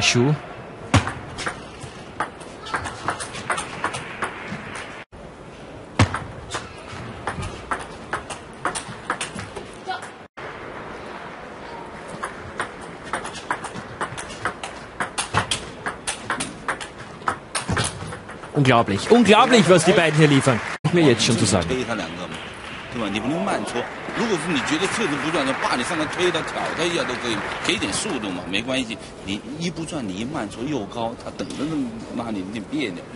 Schuh. Unglaublich, unglaublich, was die beiden hier liefern. Mir jetzt schon zu sagen. 对吧？你不能慢搓。如果是你觉得侧着不转的，把你上来推他、挑他一下都可以，给点速度嘛，没关系。你一不转，你一慢搓又高，他等着那你有点别扭。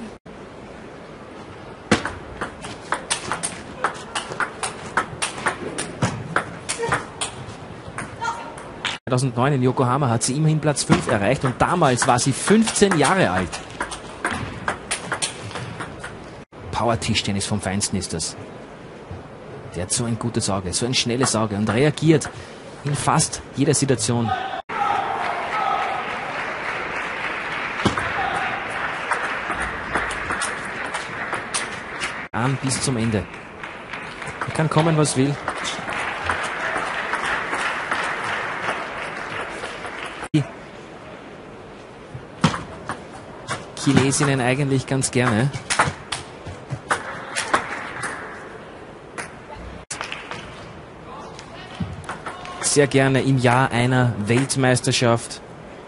2009 in Yokohama hat sie immerhin Platz 5 erreicht und damals war sie 15 Jahre alt. Power-Tischtennis vom Feinsten ist das. Der hat so ein gutes Auge, so ein schnelles Auge und reagiert in fast jeder Situation. An bis zum Ende. Er kann kommen, was will. Die Chinesinnen eigentlich ganz gerne. Sehr gerne im Jahr einer Weltmeisterschaft.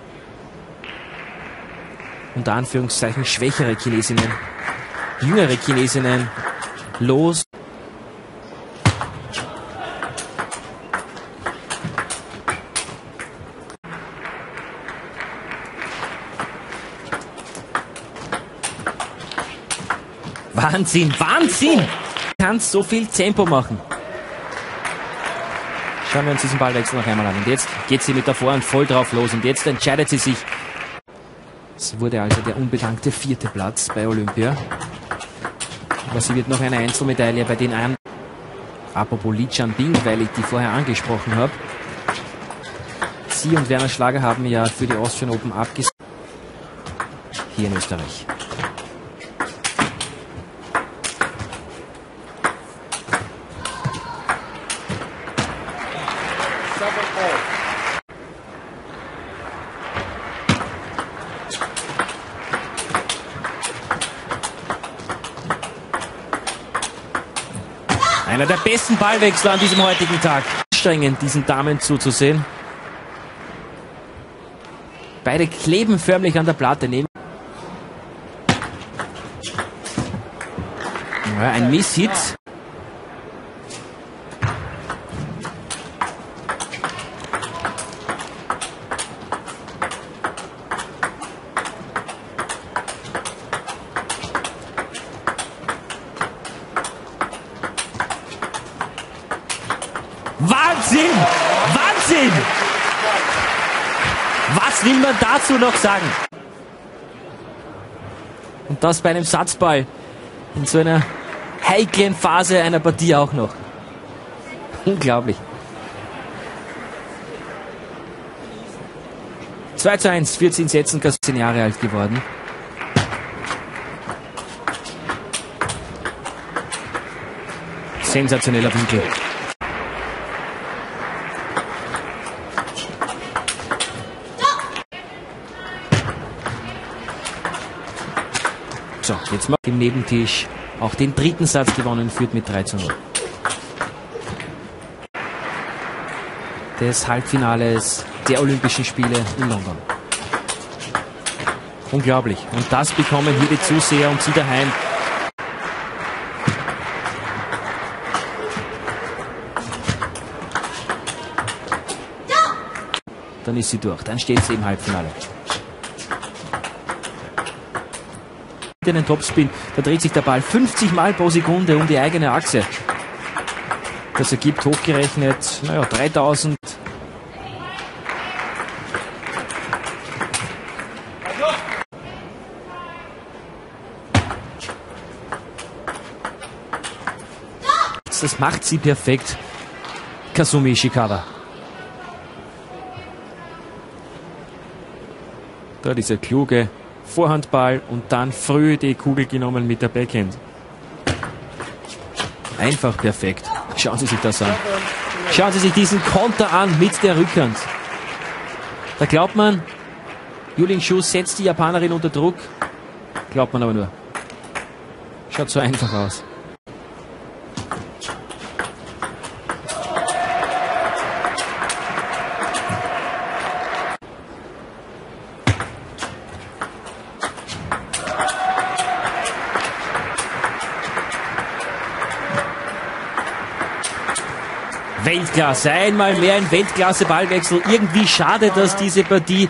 Unter Anführungszeichen schwächere Chinesinnen, jüngere Chinesinnen los. Wahnsinn, Wahnsinn! Du kannst so viel Tempo machen. Schauen wir uns diesen Ballwechsel noch einmal an. Und jetzt geht sie mit der Vorhand voll drauf los. Und jetzt entscheidet sie sich. Es wurde also der unbedankte 4. Platz bei Olympia. Aber sie wird noch eine Einzelmedaille bei den anderen. Apropos Li Jianbing, weil ich die vorher angesprochen habe. Sie und Werner Schlager haben ja für die Austrian Open abgesagt. Hier in Österreich. Einer der besten Ballwechsler an diesem heutigen Tag. Anstrengend, diesen Damen zuzusehen. Beide kleben förmlich an der Platte. Ja, ein Misshit. Wahnsinn! Wahnsinn! Was will man dazu noch sagen? Und das bei einem Satzball. In so einer heiklen Phase einer Partie auch noch. Unglaublich. 2:1, 14 Sätzen, 10 Jahre alt geworden. Sensationeller Winkel. So, jetzt macht im Nebentisch auch den 3. Satz gewonnen, führt mit 3:0. Des Halbfinales der Olympischen Spiele in London. Unglaublich. Und das bekommen hier die Zuseher und sie daheim. Dann ist sie durch. Dann steht sie im Halbfinale. In den Topspin, da dreht sich der Ball 50 Mal pro Sekunde um die eigene Achse. Das ergibt hochgerechnet, naja, 3000. Das macht sie perfekt, Kazumi Ishikawa. Da dieser kluge Vorhandball und dann früh die Kugel genommen mit der Backhand. Einfach perfekt. Schauen Sie sich das an. Schauen Sie sich diesen Konter an mit der Rückhand. Da glaubt man, Julin Schuh setzt die Japanerin unter Druck. Glaubt man aber nur. Schaut so einfach aus. Weltklasse, einmal mehr ein Weltklasse-Ballwechsel. Irgendwie schade, dass diese Partie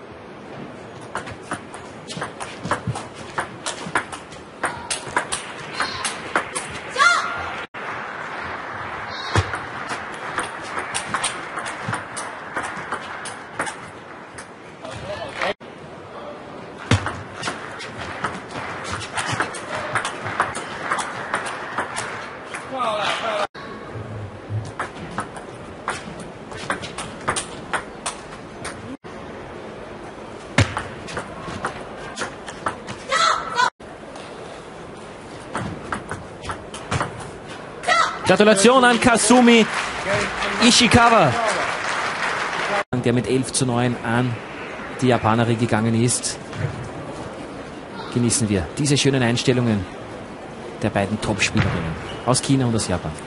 Gratulation an Kasumi Ishikawa, der mit 11:9 an die Japanerin gegangen ist. Genießen wir diese schönen Einstellungen der beiden Top-Spielerinnen aus China und aus Japan.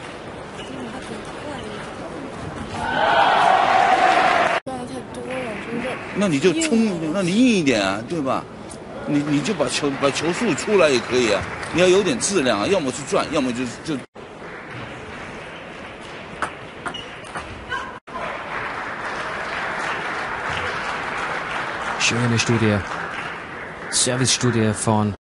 那你就冲，那你硬一点啊，对吧？你就把球速出来也可以啊。你要有点质量啊，要么去转，要么就。 Schöne Studie, Service-Studie von